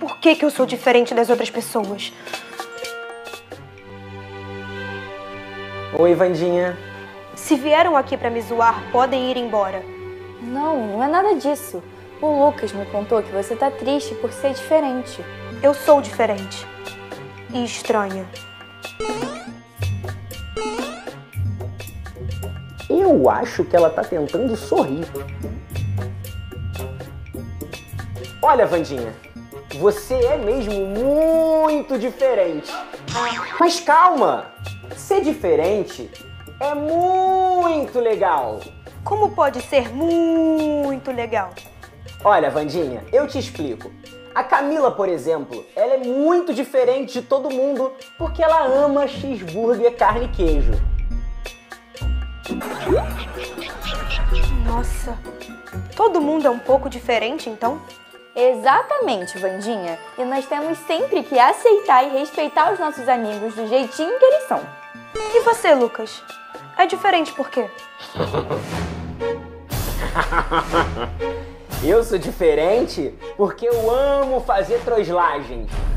por que eu sou diferente das outras pessoas. Oi, Vandinha. Se vieram aqui pra me zoar, podem ir embora. Não é nada disso. O Lucas me contou que você tá triste por ser diferente. Eu sou diferente. E estranha. Eu acho que ela tá tentando sorrir. Olha, Vandinha, você é mesmo muito diferente. Mas calma! Ser diferente é muito legal. Como pode ser muito legal? Olha, Vandinha, eu te explico. A Camila, por exemplo, ela é muito diferente de todo mundo porque ela ama cheeseburger, carne e queijo. Nossa, todo mundo é um pouco diferente, então? Exatamente, Vandinha. E nós temos sempre que aceitar e respeitar os nossos amigos do jeitinho que eles são. E você, Lucas? É diferente por quê? Eu sou diferente porque eu amo fazer troslagens.